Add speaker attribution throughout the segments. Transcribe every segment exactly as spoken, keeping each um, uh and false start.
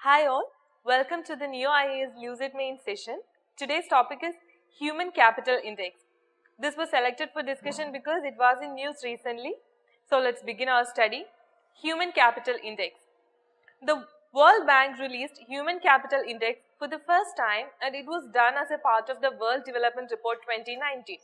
Speaker 1: Hi all, welcome to the new I A S Lucid main session. Today's topic is Human Capital Index. This was selected for discussion because it was in news recently. So let's begin our study. Human Capital Index. The World Bank released Human Capital Index for the first time, and it was done as a part of the World Development Report twenty nineteen.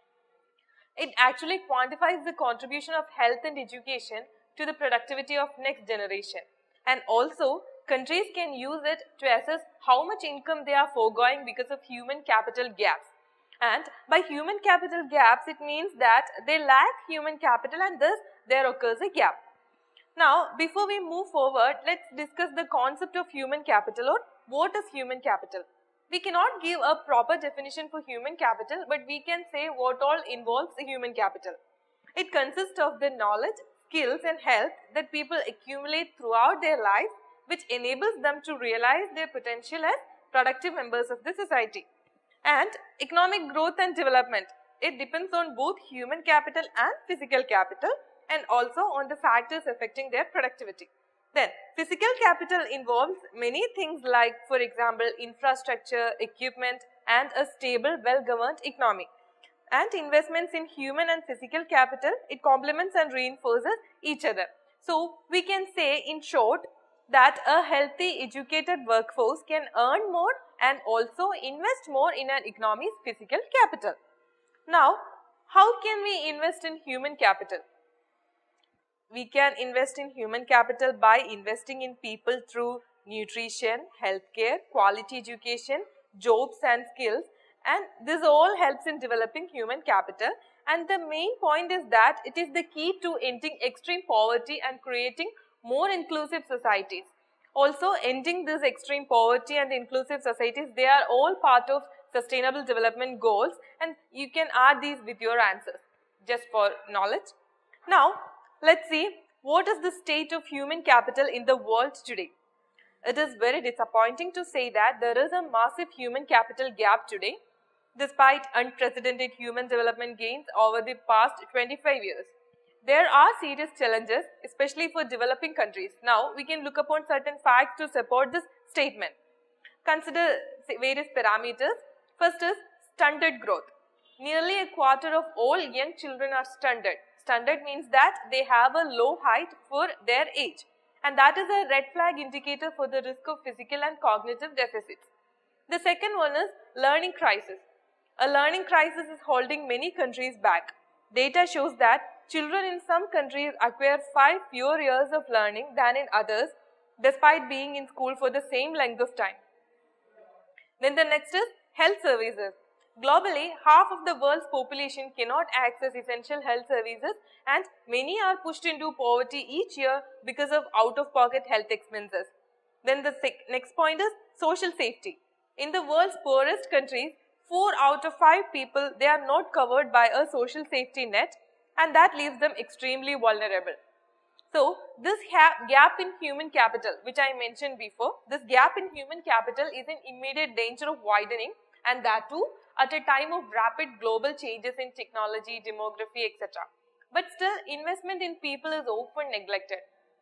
Speaker 1: It actually quantifies the contribution of health and education to the productivity of next generation, and also countries can use it to assess how much income they are foregoing because of human capital gaps. And by human capital gaps, it means that they lack human capital and thus there occurs a gap. Now, before we move forward, let's discuss the concept of human capital, or what is human capital. We cannot give a proper definition for human capital, but we can say what all involves human capital. It consists of the knowledge, skills and health that people accumulate throughout their life, which enables them to realize their potential as productive members of the society. And economic growth and development. It depends on both human capital and physical capital, and also on the factors affecting their productivity. Then, physical capital involves many things like, for example, infrastructure, equipment and a stable, well-governed economy. And investments in human and physical capital, it complements and reinforces each other. So, we can say in short that a healthy, educated workforce can earn more and also invest more in an economy's physical capital. Now, how can we invest in human capital? We can invest in human capital by investing in people through nutrition, healthcare, quality education, jobs and skills, and this all helps in developing human capital. And the main point is that it is the key to ending extreme poverty and creating more inclusive societies. Also, ending this extreme poverty and inclusive societies, they are all part of sustainable development goals, and you can add these with your answers just for knowledge. Now, let's see what is the state of human capital in the world today. It is very disappointing to say that there is a massive human capital gap today, despite unprecedented human development gains over the past twenty-five years. There are serious challenges, especially for developing countries. Now, we can look upon certain facts to support this statement. Consider various parameters. First is stunted growth. Nearly a quarter of all young children are stunted. Stunted means that they have a low height for their age, and that is a red flag indicator for the risk of physical and cognitive deficits. The second one is learning crisis. A learning crisis is holding many countries back. Data shows that children in some countries acquire five fewer years of learning than in others, despite being in school for the same length of time. Then the next is health services. Globally, half of the world's population cannot access essential health services, and many are pushed into poverty each year because of out-of-pocket health expenses. Then the next point is social safety. In the world's poorest countries, four out of five people, they are not covered by a social safety net, and that leaves them extremely vulnerable. So, this gap in human capital, which I mentioned before, this gap in human capital is in immediate danger of widening, and that too at a time of rapid global changes in technology, demography, et cetera. But still, investment in people is often neglected.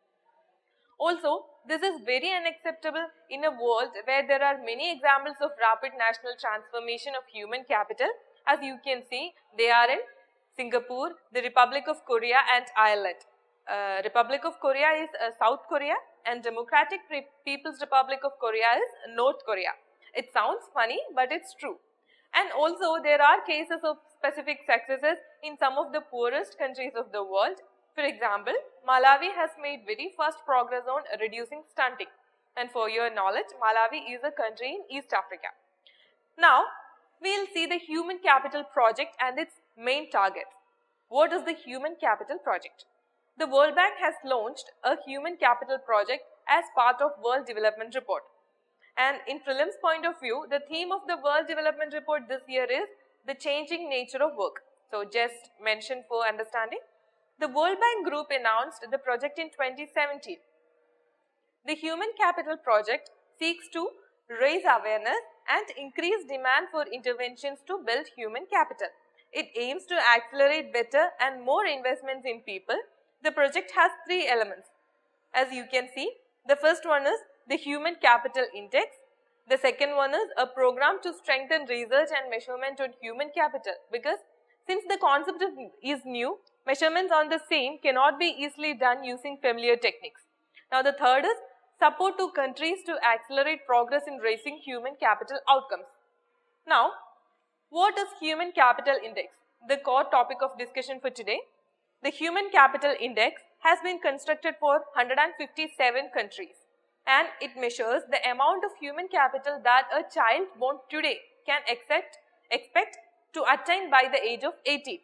Speaker 1: Also, this is very unacceptable in a world where there are many examples of rapid national transformation of human capital. As you can see, they are in Singapore, the Republic of Korea and Ireland. Uh, Republic of Korea is uh, South Korea, and Democratic People's Republic of Korea is North Korea. It sounds funny, but it's true. And also, there are cases of specific successes in some of the poorest countries of the world. For example, Malawi has made very fast progress on reducing stunting. And for your knowledge, Malawi is a country in East Africa. Now, we will see the Human Capital Project and its main targets. What is the Human Capital Project? The World Bank has launched a Human Capital Project as part of World Development Report. And in prelims point of view, the theme of the World Development Report this year is the changing nature of work. So, just mention for understanding. The World Bank Group announced the project in twenty seventeen. The Human Capital Project seeks to raise awareness and increase demand for interventions to build human capital. It aims to accelerate better and more investments in people. The project has three elements. As you can see, the first one is the Human Capital Index. The second one is a program to strengthen research and measurement on human capital, because since the concept is new, measurements on the same cannot be easily done using familiar techniques. Now the third is support to countries to accelerate progress in raising human capital outcomes. Now, what is Human Capital Index? The core topic of discussion for today. The Human Capital Index has been constructed for one hundred fifty-seven countries, and it measures the amount of human capital that a child born today can expect, expect to attain by the age of eighteen.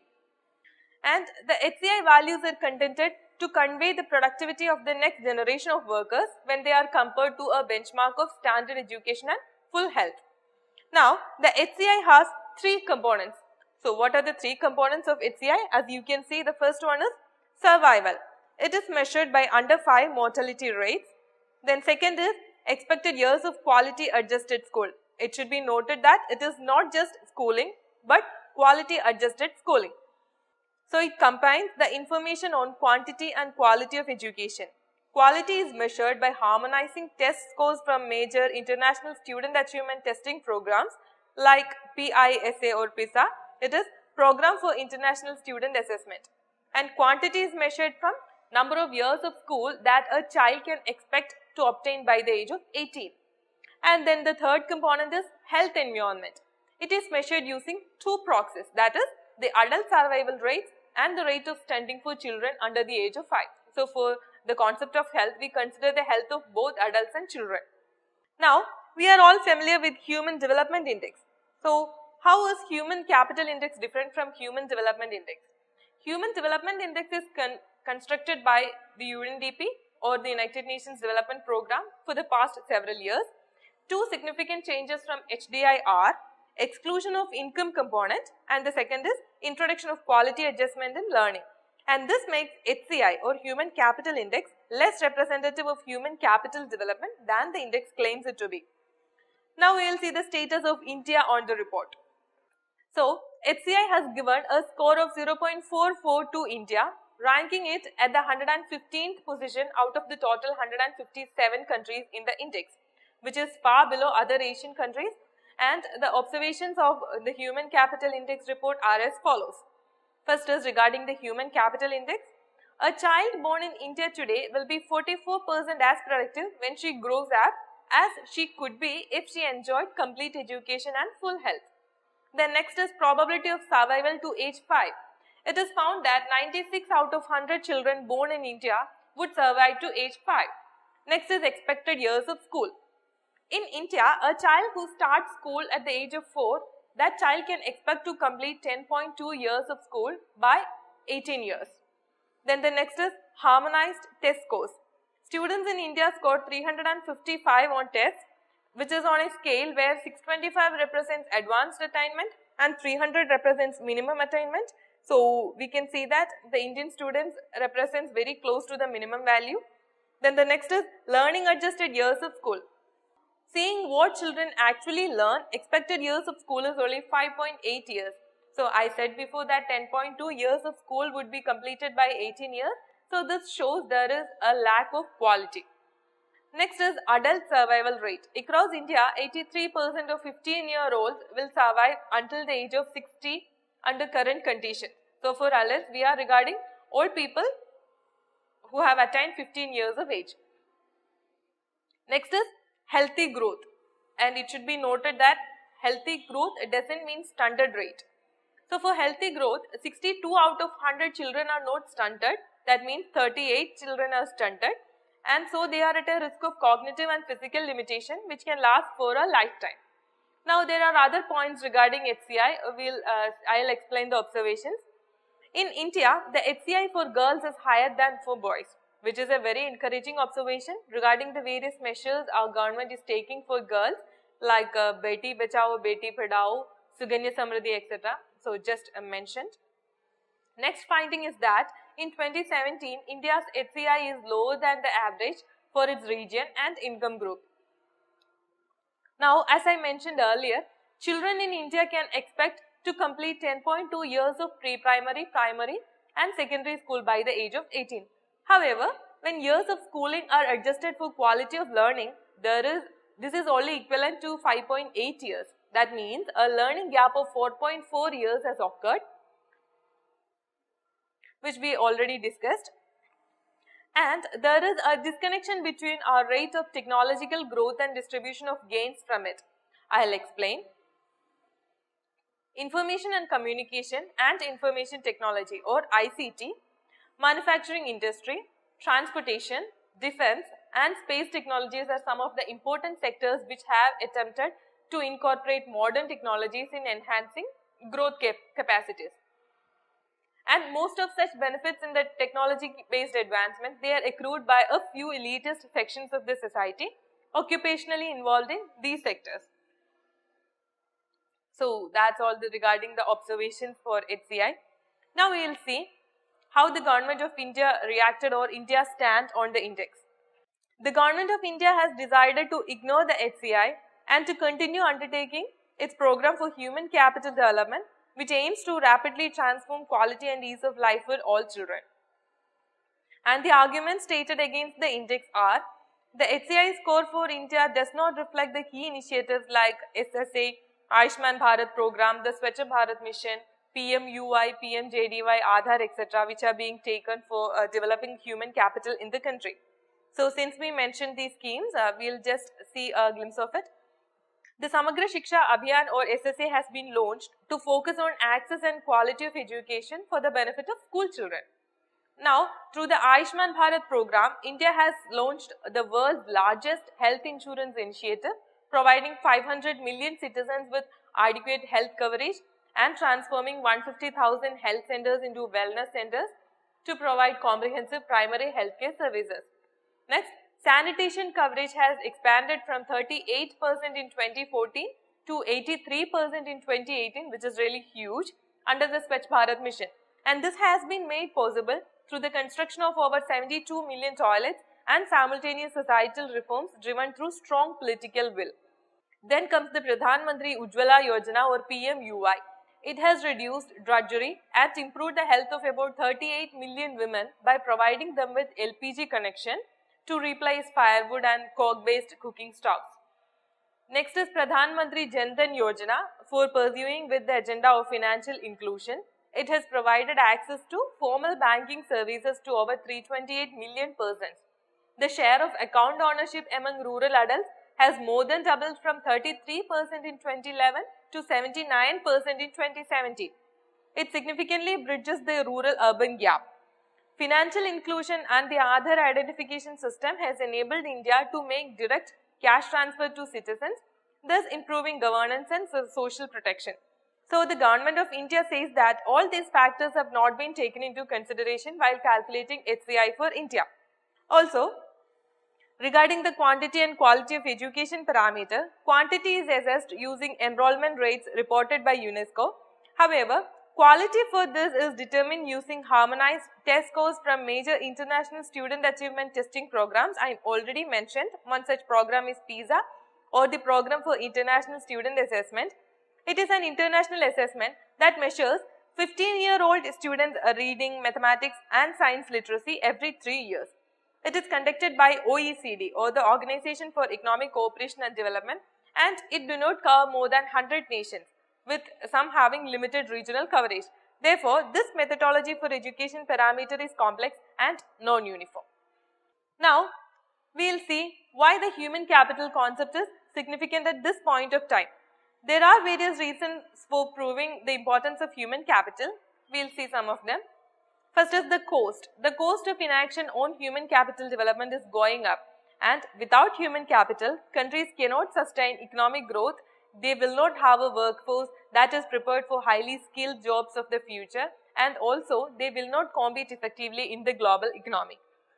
Speaker 1: And the H C I values are contented to convey the productivity of the next generation of workers when they are compared to a benchmark of standard education and full health. Now, the H C I has three components. So, what are the three components of H C I? As you can see, the first one is survival. It is measured by under five mortality rates. Then second is expected years of quality adjusted school. It should be noted that it is not just schooling but quality adjusted schooling. So, it combines the information on quantity and quality of education. Quality is measured by harmonizing test scores from major international student achievement testing programs like P I S A or PISA. It is Program for International Student Assessment. And quantity is measured from number of years of school that a child can expect to obtain by the age of eighteen. And then the third component is health environment. It is measured using two proxies, that is the adult survival rates and the rate of stunting for children under the age of five. So, for the concept of health, we consider the health of both adults and children. Now, we are all familiar with Human Development Index. So, how is Human Capital Index different from Human Development Index? Human Development Index is con constructed by the U N D P or the United Nations Development Program for the past several years. Two significant changes from H D I are exclusion of income component, and the second is introduction of quality adjustment in learning. And this makes H C I or Human Capital Index less representative of human capital development than the index claims it to be. Now we will see the status of India on the report. So, H C I has given a score of zero point four four to India, ranking it at the one hundred fifteenth position out of the total one hundred fifty-seven countries in the index, which is far below other Asian countries. And the observations of the Human Capital Index report are as follows. First is regarding the Human Capital Index. A child born in India today will be forty-four percent as productive when she grows up as she could be if she enjoyed complete education and full health. Then next is probability of survival to age five. It is found that ninety-six out of one hundred children born in India would survive to age five. Next is expected years of school. In India, a child who starts school at the age of four, that child can expect to complete ten point two years of school by eighteen years. Then the next is harmonized test scores. Students in India scored three hundred fifty-five on tests, which is on a scale where six hundred twenty-five represents advanced attainment and three hundred represents minimum attainment. So, we can see that the Indian students represents very close to the minimum value. Then the next is learning adjusted years of school. Seeing what children actually learn, expected years of school is only five point eight years. So, I said before that ten point two years of school would be completed by eighteen years. So, this shows there is a lack of quality. Next is adult survival rate. Across India, eighty-three percent of fifteen year olds will survive until the age of sixty under current conditions. So, for adults, we are regarding old people who have attained fifteen years of age. Next is healthy growth, and it should be noted that healthy growth doesn't mean stunted rate. So, for healthy growth, sixty-two out of one hundred children are not stunted. That means thirty-eight children are stunted, and so they are at a risk of cognitive and physical limitation which can last for a lifetime. Now, there are other points regarding H C I. We'll, uh, I'll explain the observations. In India, the H C I for girls is higher than for boys, which is a very encouraging observation regarding the various measures our government is taking for girls like uh, Beti Bachao, Beti Padhao, Suganya Samriddhi, et cetera. So, just uh, mentioned. Next finding is that in twenty seventeen, India's H C I is lower than the average for its region and income group. Now, as I mentioned earlier, children in India can expect to complete ten point two years of pre-primary, primary and secondary school by the age of eighteen. However, when years of schooling are adjusted for quality of learning, there is, this is only equivalent to five point eight years. That means a learning gap of four point four years has occurred, which we already discussed. And there is a disconnection between our rate of technological growth and distribution of gains from it. I'll explain. Information and communication and information technology, or I C T, manufacturing industry, transportation, defense and space technologies are some of the important sectors which have attempted to incorporate modern technologies in enhancing growth cap capacities. And most of such benefits in the technology-based advancement, they are accrued by a few elitist sections of the society occupationally involved in these sectors. So that's all the, regarding the observations for H C I. Now we will see how the government of India reacted, or India's stand on the index. The government of India has decided to ignore the H C I and to continue undertaking its program for human capital development, which aims to rapidly transform quality and ease of life for all children. And the arguments stated against the index are, the H C I score for India does not reflect the key initiatives like S S A, Ayushman Bharat program, the Swachh Bharat mission, P M U I, P M J D Y, Aadhaar, et cetera, which are being taken for uh, developing human capital in the country. So, since we mentioned these schemes, uh, we'll just see a glimpse of it. The Samagra Shiksha Abhiyan, or S S A, has been launched to focus on access and quality of education for the benefit of school children. Now, through the Ayushman Bharat program, India has launched the world's largest health insurance initiative, providing five hundred million citizens with adequate health coverage and transforming one hundred fifty thousand health centers into wellness centers to provide comprehensive primary healthcare services. Next, sanitation coverage has expanded from thirty-eight percent in twenty fourteen to eighty-three percent in twenty eighteen, which is really huge, under the Swachh Bharat mission. And this has been made possible through the construction of over seventy-two million toilets and simultaneous societal reforms driven through strong political will. Then comes the Pradhan Mantri Ujjwala Yojana, or P M U I. It has reduced drudgery and improved the health of about thirty-eight million women by providing them with L P G connection to replace firewood and coke-based cooking stoves. Next is Pradhan Mantri Jan Dhan Yojana. For pursuing with the agenda of financial inclusion, it has provided access to formal banking services to over three hundred twenty-eight million persons. The share of account ownership among rural adults has more than doubled from thirty-three percent in twenty eleven to seventy-nine percent in twenty seventeen. It significantly bridges the rural-urban gap. Financial inclusion and the Aadhaar identification system has enabled India to make direct cash transfer to citizens, thus improving governance and social protection. So, the government of India says that all these factors have not been taken into consideration while calculating H C I for India. Also, regarding the quantity and quality of education parameter, quantity is assessed using enrollment rates reported by UNESCO. However, quality for this is determined using harmonized test scores from major international student achievement testing programs. I already mentioned one such program is PISA, or the Program for International Student Assessment. It is an international assessment that measures fifteen-year-old students' reading, mathematics and science literacy every three years. It is conducted by O E C D, or the Organization for Economic Cooperation and Development, and it do not cover more than one hundred nations, with some having limited regional coverage. Therefore, this methodology for education parameter is complex and non-uniform. Now, we will see why the human capital concept is significant at this point of time. There are various reasons for proving the importance of human capital. We will see some of them. First is the cost. The cost of inaction on human capital development is going up, and without human capital, countries cannot sustain economic growth. They will not have a workforce that is prepared for highly skilled jobs of the future, and also they will not compete effectively in the global economy.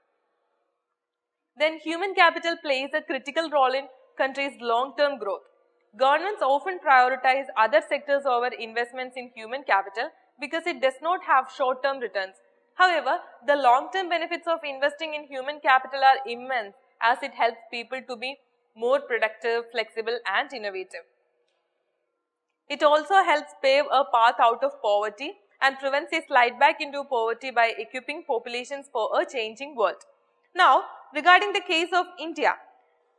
Speaker 1: Then human capital plays a critical role in countries' long-term growth. Governments often prioritize other sectors over investments in human capital because it does not have short-term returns. However, the long-term benefits of investing in human capital are immense, as it helps people to be more productive, flexible and innovative. It also helps pave a path out of poverty and prevents a slide back into poverty by equipping populations for a changing world. Now, regarding the case of India,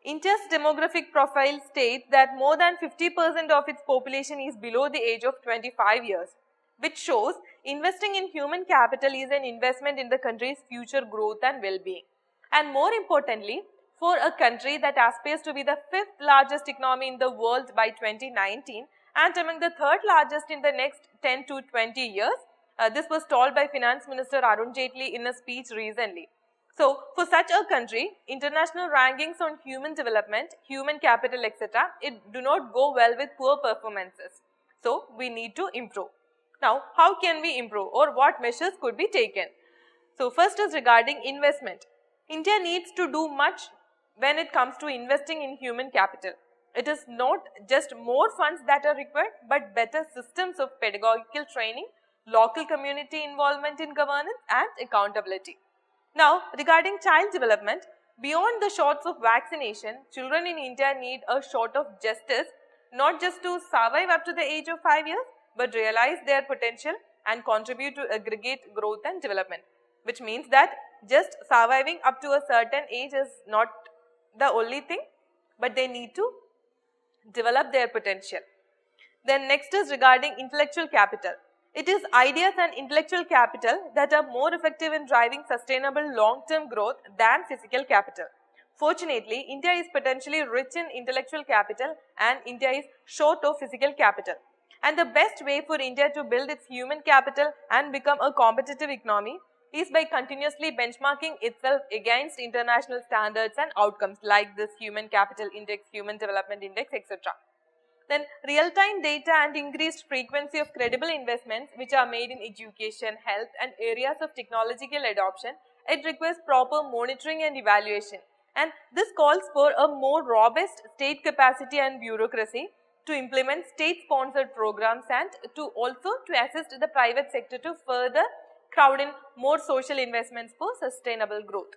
Speaker 1: India's demographic profile states that more than fifty percent of its population is below the age of twenty-five years, which shows investing in human capital is an investment in the country's future growth and well-being. And more importantly, for a country that aspires to be the fifth largest economy in the world by twenty nineteen and among the third largest in the next ten to twenty years, uh, this was told by Finance Minister Arun Jaitley in a speech recently. So, for such a country, international rankings on human development, human capital, et cetera, it do not go well with poor performances. So, we need to improve. Now, how can we improve or what measures could be taken? So, first is regarding investment. India needs to do much when it comes to investing in human capital. It is not just more funds that are required, but better systems of pedagogical training, local community involvement in governance and accountability. Now, regarding child development, beyond the shots of vaccination, children in India need a shot of justice, not just to survive up to the age of five years, but realize their potential and contribute to aggregate growth and development. Which means that just surviving up to a certain age is not the only thing, but they need to develop their potential. Then next is regarding intellectual capital. It is ideas and intellectual capital that are more effective in driving sustainable long-term growth than physical capital. Fortunately, India is potentially rich in intellectual capital and India is short of physical capital. And the best way for India to build its human capital and become a competitive economy is by continuously benchmarking itself against international standards and outcomes like this Human Capital Index, Human Development Index, et cetera. Then real-time data and increased frequency of credible investments which are made in education, health and areas of technological adoption, it requires proper monitoring and evaluation. And this calls for a more robust state capacity and bureaucracy to implement state-sponsored programs and to also to assist the private sector to further crowd in more social investments for sustainable growth.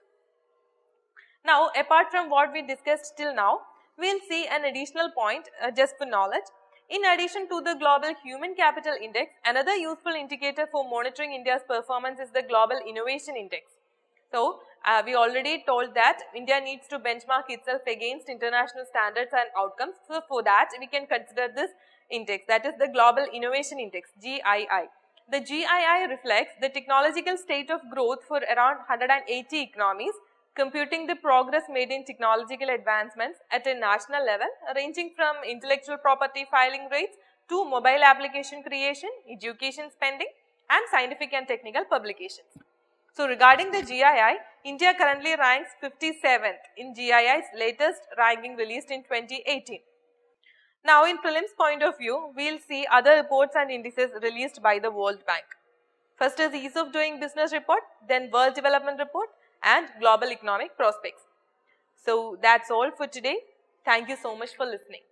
Speaker 1: Now, apart from what we discussed till now, we will see an additional point uh, just for knowledge. In addition to the Global Human Capital Index, another useful indicator for monitoring India's performance is the Global Innovation Index. So, uh, we already told that India needs to benchmark itself against international standards and outcomes. So, for that, we can consider this index, that is the Global Innovation Index, G I I. The G I I reflects the technological state of growth for around one hundred eighty economies, computing the progress made in technological advancements at a national level, ranging from intellectual property filing rates to mobile application creation, education spending and scientific and technical publications. So, regarding the G I I, India currently ranks fifty-seventh in G I I's latest ranking released in twenty eighteen. Now, in prelims point of view, we will see other reports and indices released by the World Bank. First is Ease of Doing Business Report, then World Development Report and Global Economic Prospects. So, that's all for today. Thank you so much for listening.